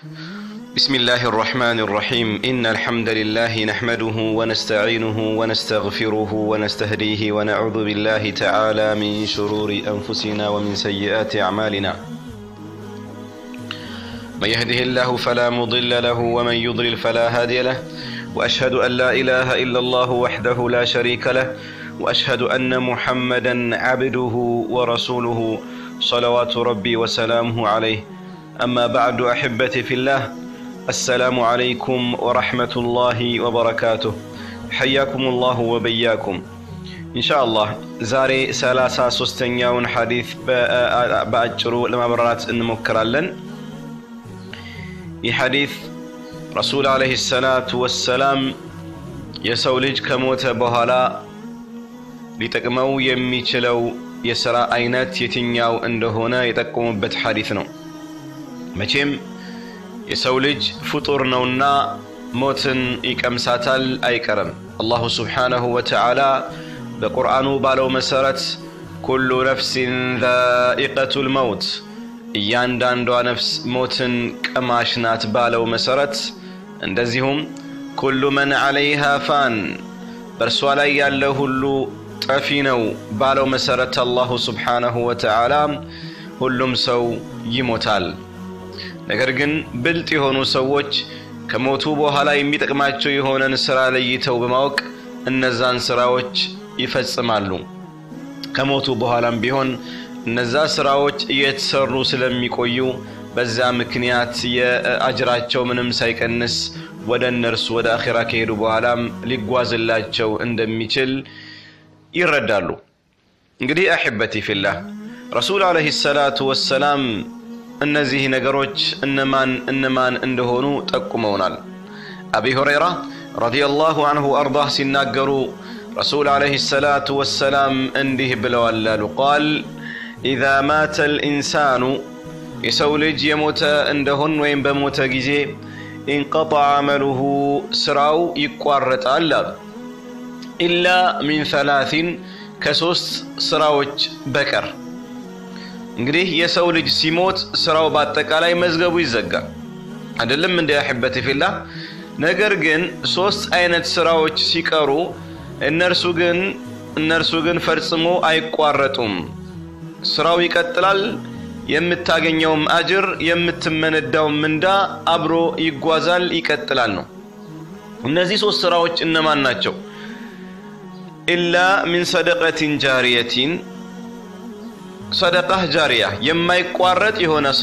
بسم الله الرحمن الرحيم إن الحمد لله نحمده ونستعينه ونستغفره ونستهديه ونعوذ بالله تعالى من شرور أنفسنا ومن سيئات أعمالنا من يهده الله فلا مضل له ومن يضلل فلا هادي له وأشهد أن لا إله إلا الله وحده لا شريك له وأشهد أن محمدا عبده ورسوله صلوات ربي وسلامه عليه أما بعد أحبتي في الله السلام عليكم ورحمة الله وبركاته حياكم الله وبياكم إن شاء الله زاري سلاسة سستنيون حديث بأجروا لما برات نمكرلن حديث رسول عليه الصلاة والسلام يسولج كموت بهلا لتقمو يميچلو يسرا عينات يتنياو اندهونا يتقوم بتحديثنا مچم يسولج فطور نونا موتن يكمساتال ايكرم الله سبحانه وتعالى بقرآن بالو مسارت كل نفس ذائقة الموت يانداندو نفس موتن كماشنات بالو مسارت اندزيهم كل من عليها فان برسوالا يالله اللو طفينو بالو مسارت الله سبحانه وتعالى ሁሉም ሰው ይሞታል ነገር ግን ብልጥ የሆኑ ሰዎች ከሞቱ በኋላ የሚጠቅማቸው የሆነን ስራ ለይተው በማወቅ እነዛን ስራዎች ይፈጽማሉ ከሞቱ በኋላም ቢሆን እነዛ ስራዎች እየተሰሩ ስለሚቆዩ በዛ ምክንያት የአጅራቸው ምንም ሳይቀንስ ወደ እነርሱ ወደ አኺራ ከሄዱ በኋላም ሊጓዝላቸው እንደሚችል ይረዳሉ እንግዲህ አህበቲ ፊላህ رسول عليه الصلاة والسلام እነዚህ ነገሮች እነማን እንደሆኑ ጠቁመውናል አቢ ሁረይራ ረዲየላሁ ዐንሁ አርዳህ ሲናገሩ رسول عليه الصلاة والسلام እንዲህ ብለዋል አሉ قال إذا مات الإنسان የሰው ልጅ የሞተ እንደሆነ ወይም በሞተ ጊዜ انقطع عمله ስራው ይቋረጣል إلا من ثلاث ከሶስት ስራዎች በቀር እንግዲህ የሰው ልጅ ሲሞት ስራው በአጠቃላይ መዝገቡ ይዘጋል አይደለም እንደ አህበቲ ፊላህ ነገር ግን ሶስት አይነት ስራዎች ሲቀሩ እነርሱ ግን ፈጽሞ አይቋረጡም ስራው ይቀጥላል የምታገኘውም አጅር የምትመነዳው ምንዳ አብሮ ይጓዛል ይቀጥላል ነው እነዚህ ሶስት ስራዎች እነማን ናቸው إلا من صدقة جارية صدقة جارية የማይቋረጥ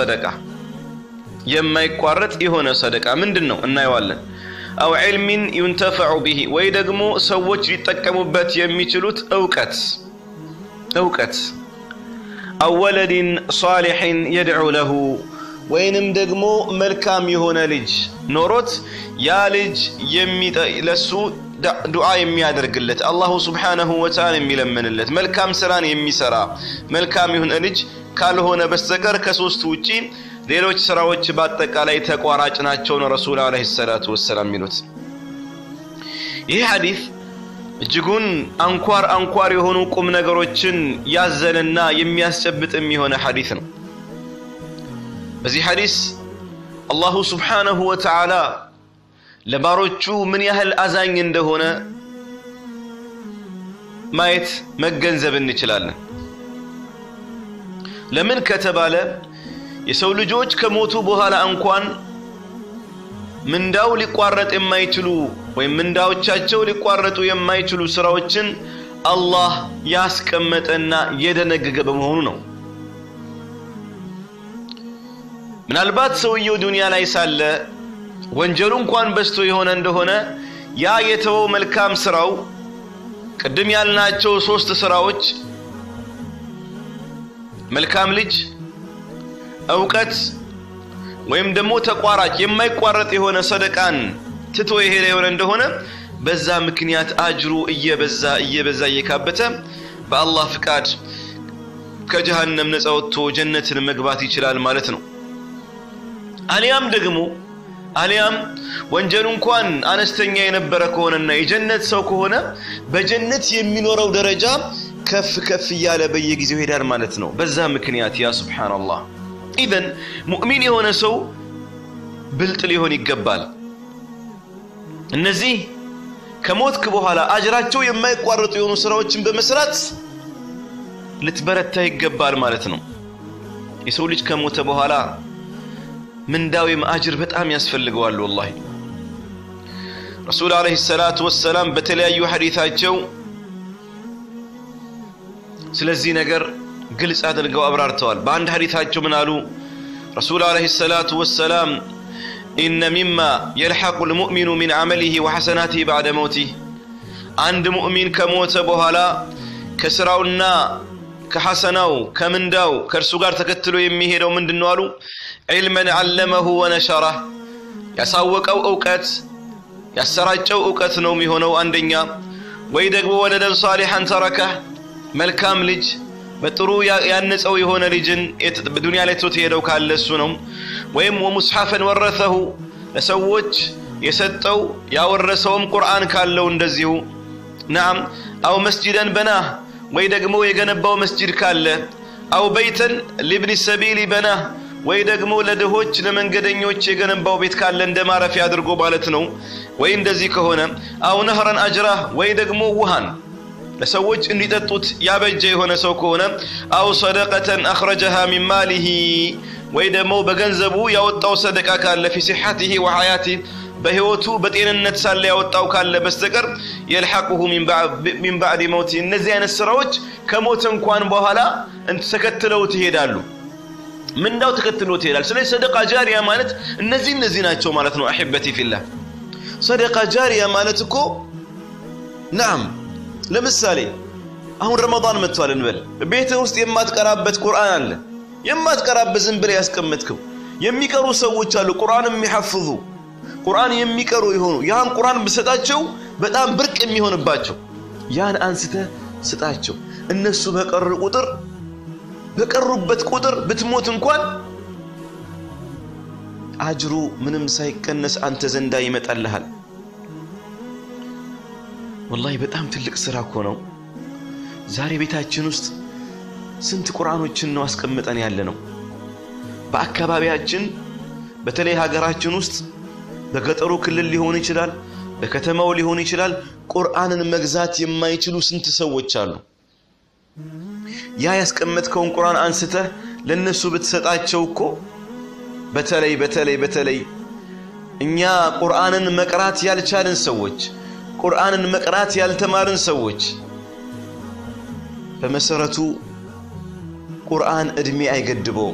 የሆነ صدقة ምንድነው እናየዋለን أو علم ينتفع به ወይ ደግሞ ሰዎች ሊጠቀሙበት የሚችሉት ዕውቀት أو ولد صالح يدعو له ወይንም ደግሞ መልካም የሆነ ልጅ ኖሮት ያ ልጅ ለሱ ዱዓ የሚያደርግለት አላሁ Subhanahu Wa Ta'ala የሚለምንለት መልካም ስራን የሚሰራ መልካም የሆነ ልጅ ካልሆነ በስተቀር ከሶስት ውጪ ሌሎች ስራዎች በአጠቃላይ ተቋራጭ ናቸው ነው ረሱል አለይሂ ሰላቱ ወሰለም ይሉት ይህ ሐዲስ እጅጉን አንኳር የሆኑ ቁም ነገሮችን ያዘለና የሚያስጨብጥም የሆነ ሐዲስ ነው በዚህ ሐዲስ አላሁ Subhanahu Wa Ta'ala ለባሮቹ ምን ያህል አዛኝ እንደሆነ ማየት መገንዘብ እንችላለን ለምን ከተባለ የሰው ልጆች ከሞቱ በኋላ እንኳን ምንዳው ሊቋረጥ የማይችሉ ወይ ምንዳዎቻቸው ሊቋረጡ የማይችሉ ስራዎችን አላህ ያስቀመጠና የደነገገ በመሆኑ ነው ምናልባት ሰውየው ዱንያ ላይ ሳለ ወንጀሉ እንኳን በስቶ የሆነ እንደሆነ ያ የተወው መልካም ስራው ቀደም ያልናቸው ሶስት ስራዎች መልካም ልጅ ዕውቀት ወይም ደግሞ ተቋራጭ የማይቋረጥ የሆነ ሰደቃን ትቶ የሄደ የሆነ እንደሆነ በዛ ምክንያት አጅሩ እየበዛ እየካበተ በአላህ ፍቃድ ከጀሃነም ነፃ ወጥቶ ጀነትን መግባት ይችላል ማለት ነው አሊያም ወንጀሉ እንኳን አነስተኛ የነበረ ከሆነና የጀነት ሰው ከሆነ በጀነት የሚኖረው ደረጃ ከፍ ያለ በየጊዜው ሄዳል ማለት ነው በዛ ምክንያት ያ ሱብሃንአላህ ኢዘን ሙእሚን የሆነ ሰው ብልጥ ሊሆን ይገባል እነዚህ ከሞትክ በኋላ አጅራቸው የማይቋረጡ የሆኑ ስራዎችን በመስራት ልትበረታ ይገባል ማለት ነው የሰው ልጅ ከሞተ በኋላ ምንዳውም አጅር በጣም ያስፈልገዋል والله ረሱል አለይሂ ሰላቱ ወሰለም በተለያዩ ሐዲታቸው ስለዚህ ነገር ግልጽ አድርገው አብራርተዋል በአንድ ሐዲታቸው ምን አሉ ረሱል አለይሂ ሰላቱ ወሰለም إن مما يلحق المؤمن من عمله وحسناته بعد موته عند مؤمن كموت بوهلا كسراونا كحسناو كمنداو كرسو غار تكتلو يميهدو مندنو አሉ علما علمه ونشره ያሳወቀው ዕውቀት ያሰራጨው ዕውቀት ነው የሚሆነው አንደኛ ወይ ደግሞ ወለደን ሷሊሃን ተረከ መልካም ልጅ በጥሩ ያነጸው የሆነ ልጅን በዱንያ ላይ ተውት ሄደው ካለሱ ነው ወይም ወሙስሐፈን ወረሰሁ ለሰዎች የሰጠው ያወረሰውም ቁርአን ካለው እንደዚሁ نعم او مسجدا بناه ወይ ደግሞ የገነባው መስጂድ ካለ او بيتا لابن السبيل بناه ወይ ደግሞ ለድሆች ለመንገደኞች የገነባው ቤት ካለ እንደማረፊያ አድርጎ ማለት ነው ወይ እንደዚህ ከሆነ او نهرا اجراه ወይ ደግሞ ውሃን ለሰዎች እንዲጠጡት ያበጀ የሆነ ሰው ከሆነ او صدقه اخرجها من ماله ወይ ደግሞ በገንዘቡ ያወጣው ሰደቃ ካለ في صحته وحياته በህይወቱ በጤንነት ሳለ ያወጣው ካለ በስተቀር يلحقه من بعد موت እነዚህ አይነት ስራዎች ከሞት እንኳን በኋላ ተከትለውት ይሄዳሉ ምንዳው ተከትለውት ይሄዳል ስለዚህ ሰደቃ ጃሪያ ማለት እነዚህ ናቸው ማለት ነው احبتي في الله صدقه جاريه ማለት እኮ نعم ለምሳሌ አሁን ረመዳን መጥቷል እንበል ቤት ውስጥ የማትቀራበት ቁርአን አለ የማትቀራበት ዝም ብለ ያስቀምጥከው የሚቀሩ ሰዎች አሉ ቁርአን የሚሐፍዙ ቁርአን የሚቀሩ ይሆኑ ያን ቁርአን በሰጣቸው በጣም ብርቅ የሚሆንባቸው ያን አንስተ ስጣቸው እነሱ በቀሩበት ቁጥር ብትሞት እንኳን አጅሩ ምንም ሳይቀነስ አንተ ዘንዳ ይመጣልሃል والله በጣም ትልቅ ስራ እኮ ነው ዛሬ ቤታችን ውስጥ ስንት ቁርአኖችን ነው አስቀምጠን ያለ ነው በአካባቢያችን በተለይ ሀገራችን ውስጥ በገጠሩ ክልል ሊሆን ይችላል በከተማው ሊሆን ይችላል ቁርአንን መግዛት የማይችሉ ስንት ሰዎች አሉ ያ ያስቀመጥከውን ቁርአን አንስተ ለነሱ ብትሰጣቸው እኮ በተለይ እኛ ቁርአንን መቅራት ያልቻልን ሰዎች ቁርአንን መቅራት ያልተማርን ሰዎች በመሰረቱ ቁርአን እድሜ አይገድበው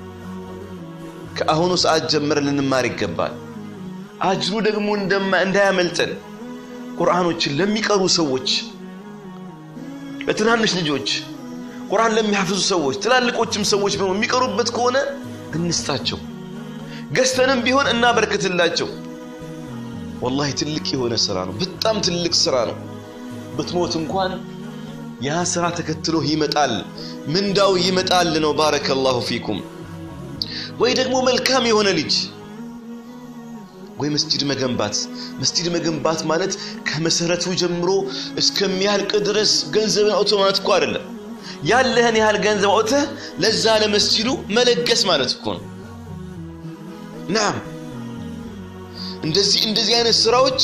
ከአሁኑ ሰዓት ጀምር ልንማር ይገባል አጅሩ ደግሞ እንዳያመልጠን ቁርአኖችን ለሚቀሩ ሰዎች ለትናንሽ ልጆች ቁርአን ለሚሐፍዙ ሰዎች ትላልቆችም ሰዎች በሚቀሩበት ከሆነ እንስጣቸው ገስተንም ቢሆን እናበርክትላቸው والله ትልቅ የሆነ ስራ ነው በጣም ትልቅ ስራ ነው በትሞት እንኳን ያ ስራ ተከትሎ ይመጣል ምንዳው ይመጣል ነው ባረከላሁ ፊኩም ወይ ደግሞ መልካም የሆነ ልጅ ወይ መስጂድ መገንባት ማለት ከመሰረቱ ጀምሮ እስከሚያልቅ ድረስ ገንዘብን አውቶማቲክ አይደለም ያለህን ያህል ገንዘብ አውጥተህ ለዛ ለመስጂዱ መለገስ ማለት እኮ ነው نعم እንደዚህ አይነት ስራዎች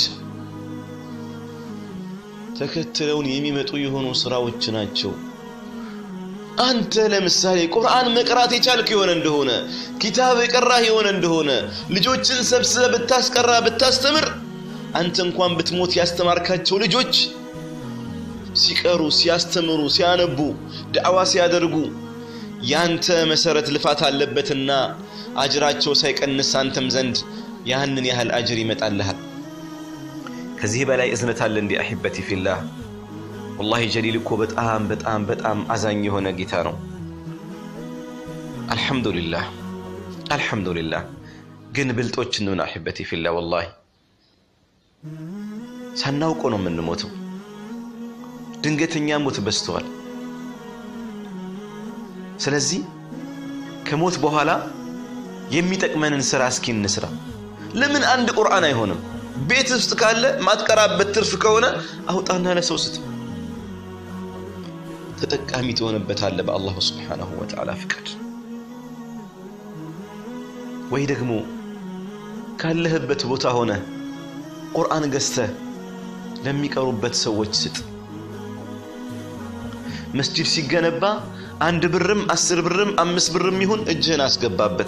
ተከትለውን የሚመጡ የሆኑ ስራዎች ናቸው አንተ ለምሳሌ ቁርአን መቅራት የቻልክ ይሆን እንደሆነ ኪታብ የቀራህ ይሆን እንደሆነ ልጆችን ሰብስበህ ብታስቀራ ብታስተምር አንተ እንኳን ብትሞት ያስተማርካቸው ልጆች ሲቀሩ ሲያስተምሩ ሲያነቡ ዳዕዋ ሲያደርጉ ያንተ መሰረት ልፋት አለበትና አጅራቸው ሳይቀንስ አንተም ዘንድ ያንን ያህል አጅር ይመጣልሃል ከዚህ በላይ እዝነት አለ እንዴ احبتي في الله والله جليل እኮ በጣም አዛኝ የሆነ ጌታ ነው አልহামዱሊላህ ግን ብልጦች ነን احبتي في الله والله ሳናውቆ ነው የምንሞተው ድንገተኛ ሞት በስተዋል ስለዚህ ከሞት በኋላ የሚጠቅመንን ስራ እስኪ እንስራ ለምን አንድ ቁርአን አይሆንም ቤት ውስጥ ካለ ማትቀራበት ትርፍ ከሆነ አውጣና ለሰው ስጥ ተጠቃሚ ትሆንበታል በአላህ Subhanahu Wa Ta'ala ፍቃድ ወይ ደግሞ ካለህበት ቦታ ሆነ ቁርአን ገዝተህ ለሚቀሩበት ሰዎች ስጥ መስጂድ ሲገነባ 1 ብርም 10 ብርም 5 ብርም ይሁን እጅህን አስገባበት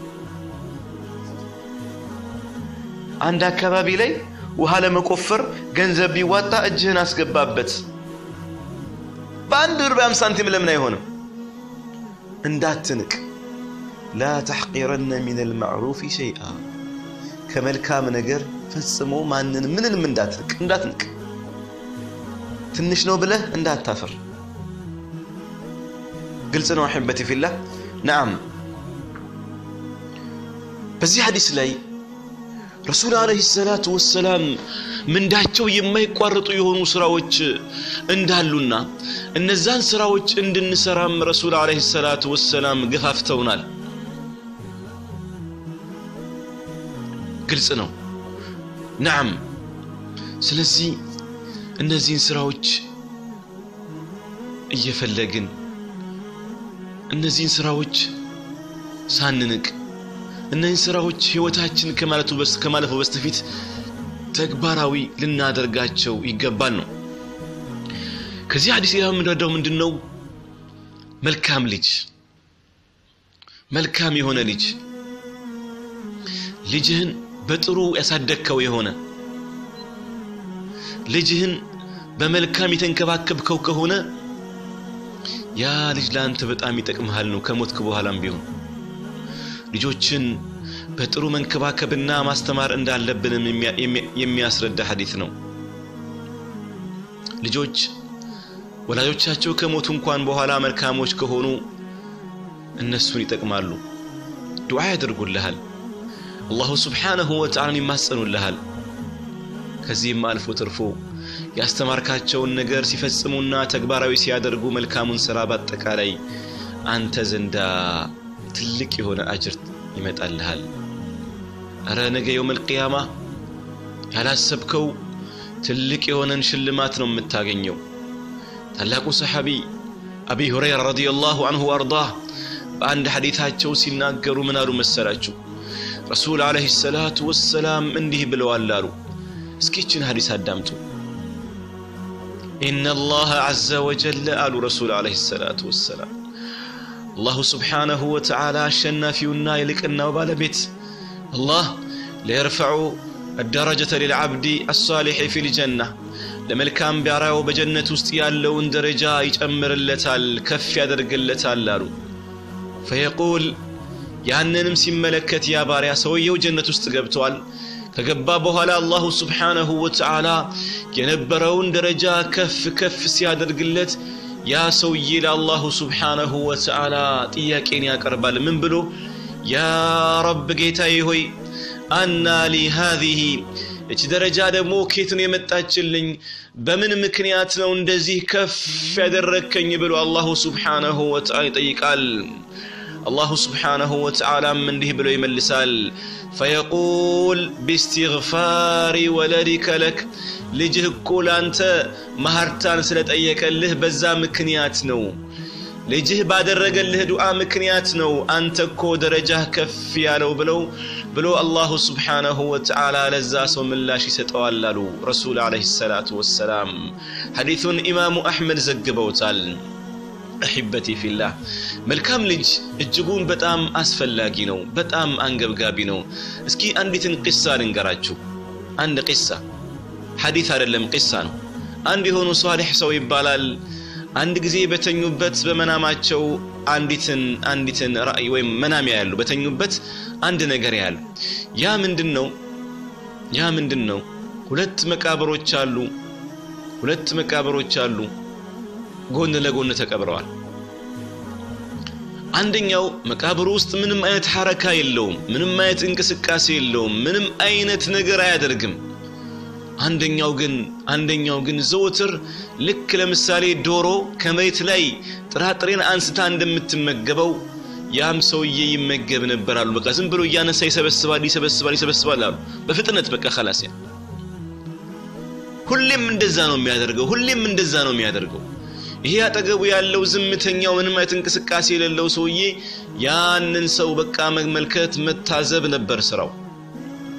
አንድ አካባቢ ላይ ውሃ ለመቆፈር ገንዘብ ቢዋጣ እጅህን አስገባበት በአንድ ብር በ50 ሳንቲም ለምን አይሆንም እንዳትንቅ لا تحقرن من المعروف شيئا ከመልካም ነገር ፈጽሞ ምንንም እንዳትንቅ ትንሽ ነው ብለህ እንዳታፈር ግልጽ ነው احبتي في الله نعم በዚህ ሐዲስ ላይ ረሱል አለይሂ ሰላቱ ወሰለም ምንዳቸው የማይቋረጡ የሆኑ ስራዎች እንዳሉና እነዛን ስራዎች እንድንሰራም ረሱል አለይሂ ሰላቱ ወሰለም ገፋፍተውናል ግልጽ ነው نعم ስለዚህ እነዚህን ስራዎች እየፈለግን እነዚህን ስራዎች ሳንንቅ እነዚህን ስራዎች ህይወታችን ከማለፉ በስተፊት ተግባራዊ ልናደርጋቸው ይገባል ነው ከዚህ ሐዲስ የምንረዳው ምንድነው መልካም የሆነ ልጅህን በጥሩ ያሳደግከው የሆነ ልጅህን በመልካም የተንከባከብከው ከሆነ ያ ልጅ ላንተ በጣም ይጠቅምሃል ነው ከሞትክ በኋላም ቢሆን ልጆችን በጥሩ መንከባከብና ማስተማር እንዳለብንም የሚያስረዳ ሐዲስ ነው ልጆች ወላጆቻቸው ከሞቱ እንኳን በኋላ መልካሞች ከሆኑ እነሱን ይጠቅማሉ ዱዓ ያደርጉልሃል አላሁ ሱብሓነሁ ወተዓላ ይማጸኑልሃል ከዚህም አልፎ ተርፎ ያስተማርካቸውን ነገር ሲፈጽሙና ተግባራዊ ሲያደርጉ መልካሙን ሥራ በአጠቃላይ አንተ ዘንዳ ትልቅ የሆነ አጅር ይመጣልሃል አረ ነገ የውመል ቂያማ ያላሰብከው ትልቅ የሆነን ሽልማት ነው የምታገኘው ታላቁ ሰሃቢ አቢ ሁረይራ ረዲየላሁ ዐንሁ ወአርዳህ በአንድ ሐዲታቸው ሲናገሩ ምን አሉ መሰላችሁ ረሱል አለይሂ ሰላቱ ወሰላም እንዲህ ብለዋል አሉ እስኪችን ሐዲስ አዳምጡ إن الله عز وجل قال رسول عليه الصلاة والسلام الله سبحانه وتعالى الشنافينا يلقنا وبالبيت الله ليرفع الدرجة للعبد الصالح في الجنة لملكام بيراو بجنة ውስጥ ያለውን ደረጃ ይጨምርለታል ከፍ ያደርግለታል አሉ فيقول ያንንም ሲመለከት ያ ባሪያ ሰውየው ጀነት ውስጥ ገብቷል ከገባ በኋላ አላሁ ሱብሓነሁ ወተዓላ የነበረውን ደረጃ ከፍ ሲያደርግለት ያ ሰውዬ ለአላሁ ሱብሓነሁ ወተዓላ ጥያቄን ያቀርባል ምን ብሎ ያ ረብ ጌታዬ ሆይ አና ሊ هذه እቺ ደረጃ ደግሞ ከየት ነው የመጣችልኝ በምን ምክንያት ነው እንደዚህ ከፍ ያደረከኝ ብሎ አላሁ ሱብሓነሁ ወተዓላ ይጠይቃል الله سبحانه وتعالى من ده بلو يملسال فيقول باستغفار ولدك لك لجه كل أنت مهرتان سلت أيك له بزا مكنيات نو لجه بعد الرجل له دعاء مكنيات نو أنت كو درجة كف يالو بلو الله سبحانه وتعالى لزاس ومن لا شي ستواللو رسول عليه الصلاة والسلام حديث إمام أحمد زقبوتال احبتي في الله መልካም ልጅ እጅጉን በጣም አስፈላጊ ነው በጣም አንገብጋቢ ነው እስኪ አንዲትን ቂሳ ልንገራችሁ አንድ ቂሳ ሐዲስ አይደለም ቂሳ ነው አንድ የሆኑ ሷሊህ ሰው ይባላል አንድ ጊዜ በተኙበት በመናማቸው አንዲትን ራእይ ወይም መናም ያያሉ በተኙበት አንድ ነገር ያያሉ ያ ምንድነው ሁለት መቃብሮች አሉ ጎን ለጎን ተቀብረዋል አንደኛው መቃብሩ ውስጥ ምንም አይነት ሐረካ የለውም ምንም አይነት እንቅስቃሴ የለውም ምንም አይነት ነገር አያደርግም አንደኛው ግን ዘወትር ልክ ለምሳሌ ዶሮ ከመሬት ላይ ጥራጥሬን አንስታ እንደምትመገበው ያም ሰውዬ ይመገብ ነበር አሉ በቃ ዝም ብሎ ያነሳ ይሰበስባል አሉ በፍጥነት በቃ خلاص ሁሌም እንደዛ ነው የሚያደርገው ይሄ አጠገቡ ያለው ዝምተኛው ምንም አይነት እንቅስቃሴ የሌለው ሰውዬ ያንን ሰው በቃ መመልከት መታዘብ ነበር ስራው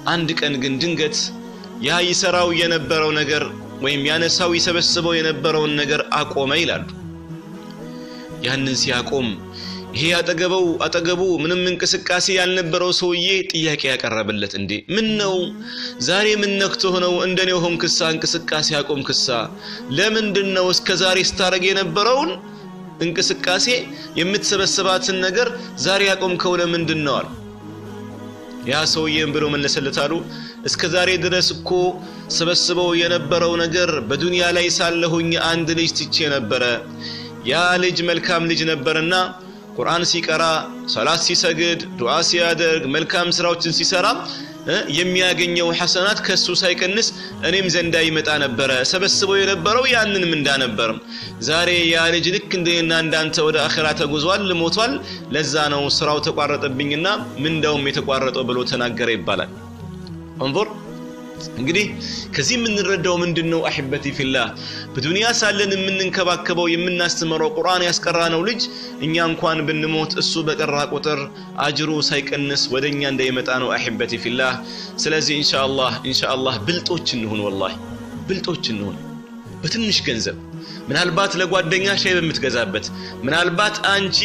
አንድ ቀን ግን ድንገት ያ ይሰራው የነበረው ነገር ወይም ያነሳው ይሰበስበው የነበረውን ነገር አቆመ ይላሉ ያንን ሲያቆም ይሄ አጠገቡ ምንም እንቅስቃሴ ያልነበረው ሰውዬ ጥያቄ ያቀረበለት እንዴ ምን ነው ዛሬ ምን ነክቶ ሆነው እንደኔው ሆንክሳ እንቅስቃሴ ያቆምክሳ ለምንድነው እስከ ዛሬ ስታረግ የነበረውን እንቅስቃሴ የምትሰበስባትን ነገር ዛሬ ያቆምከው ለምንድነው አሉ ያ ሰውዬም ብሎ መለሰለታሉ እስከ ዛሬ ድረስ እኮ ሰበስበው የነበረው ነገር በዱንያ ላይ ሳለሁኝ አንድ ልጅ ትቼ ነበር ያ ልጅ መልካም ልጅ ነበርና ቁርአን ሲቀራ ሶላት ሲሰግድ ዱዓ ሲያደርግ መልካም ስራዎችን ሲሰራ የሚያገኘው ሐሰናት ከሱ ሳይቀንስ እኔም ዘንዳ ይመጣ ነበር ሰበስበው የነበረው ያንን ምንዳ ነበር ዛሬ ያ ልጅ ልክ እንደና እንዳንተ ወደ አኺራ ተጉዟል ሞቷል ለዛ ነው ስራው ተቋረጠብኝና ምንዳውም የተቋረጠው ብሎ ተናገረ ይባላል እንظر እንግዲህ ከዚህ የምንረዳው ምንድነው አህበቲ ፊላህ በዱንያ ሳለን የምንንከባከበው የምናስተምረው ቁርአን ያስቀራነው ልጅ እኛ እንኳን ብንሞት እሱ በቀራ ቁጥር አጅሩ ሳይቀንስ ወደኛ እንደይመጣ ነው አህበቲ ፊላህ ስለዚህ ኢንሻአላህ ብልጦች እንሁን ወላሂ ብልጦች እንሁን በትንሽ ገንዘብ ምናልባት ለጓደኛ ሻይ በመትገዛበት ምናልባት አንቺ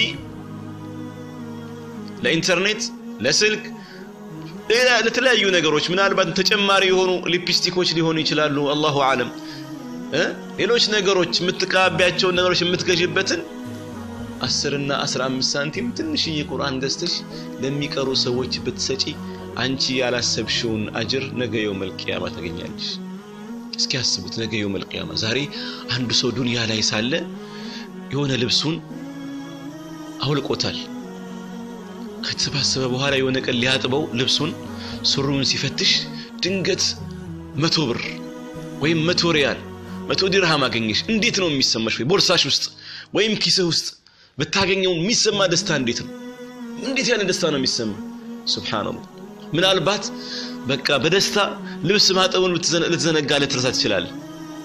ለኢንተርኔት ለስልክ ለተለያዩ ነገሮች ምናልባት ተጨማሪ የሆኑ ሊፕስቲኮች ሊሆኑ ይችላሉ አላሁ አለም ሌሎች ነገሮች የምትቀባባቸው ነገሮች የምትገዥበትን 10 እና 15 ሳንቲም ትንሽ የቁርአን ገዝተሽ ለሚቀሩ ሰዎች ብትሰጪ አንቺ ያላሰብሽውን አጅር ነገ የውመል ቂያማ ታገኛለሽ እስኪ አስቡት ነገ የውመል ቂያማ ዛሬ አንዱ ሰው ዱንያ ላይ ሳለ የሆነ ልብሱን አውልቆታል ከተሰባሰበ በኋላ የሆነ ቀን ሊያጥበው ልብሱን ሱሩን ሲፈትሽ ድንገት 100 ብር ወይም 100 ሪያል 100 ድርሃም አገኘሽ እንዴት ነው የሚሰማሽ ወይ ቦርሳሽ ውስጥ ወይም ኪስህ ውስጥ በታገኘው የሚሰማ ደስታ እንዴት ያለ ደስታ ነው የሚሰማ ሱብሃንአላህ ምናልባት በቃ በደስታ ልብስ ማጠቡን ልትዘነጋ ልትረሳ ትችላለህ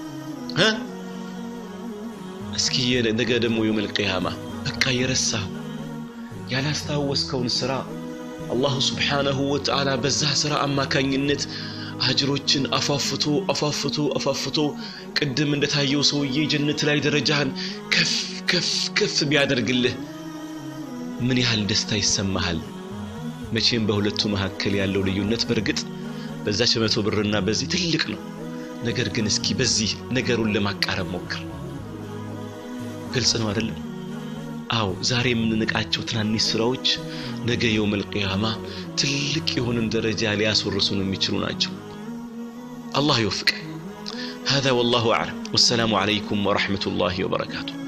እስኪ ነገ ደግሞ የውመል ቂያማ በቃ የረሳው ያላስታወስከውን ስራ አላህ Subhanahu Wa Ta'ala በዛ ስራ አማካኝነት አጅሮችን አፋፍቶ ቅድም እንደታየው ሰውዬ ጀነት ላይ ደረጃህን ከፍ ቢያደርግልህ ምን ያህል ደስታ ይሰማሃል መቼም በሁለቱ መካከል ያለው ልዩነት በርግጥ በዛች 100 ብርና በዚህ ትልቅ ነው ነገር ግን እስኪ በዚህ ነገሩን ለማቃረብ ሞክር ግልጽ ነው አይደል አው ዛሬ የምንንቃቸው ትናንሽ ስራዎች ነገ የውመል ቂያማ ትልቅ የሆነ ደረጃ ሊያስወርሱን የሚችሉ ናቸው الله يوفق هذا والله أعلم والسلام عليكم ورحمة الله وبركاته